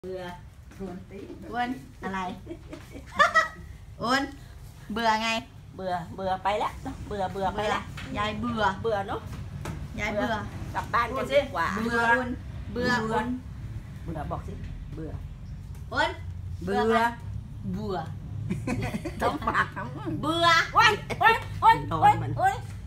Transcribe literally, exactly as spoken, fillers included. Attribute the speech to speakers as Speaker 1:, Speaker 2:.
Speaker 1: เบื่ออ้วนตี
Speaker 2: อ้วนอะไร อ้วนเบื่อไง
Speaker 1: เบื่อเบื่อไปแล้วเบื่อเบื่อไปแล้ว
Speaker 2: ยายเบื่อ
Speaker 1: เบื่อเนาะ
Speaker 2: ยายเบื่อก
Speaker 1: ลับบ้านกันดีกว่า
Speaker 2: เบื่ออ้วนเบื่ออ้วน
Speaker 1: เบื่อบอกสิเบื่อ
Speaker 2: อ้วน
Speaker 1: เบื่อ
Speaker 2: เบื่อ
Speaker 1: ต้องปากทั้ง
Speaker 2: เบื่อ
Speaker 1: โอ้ยโอ้ยโอ้ยโอ้ยโอ้ย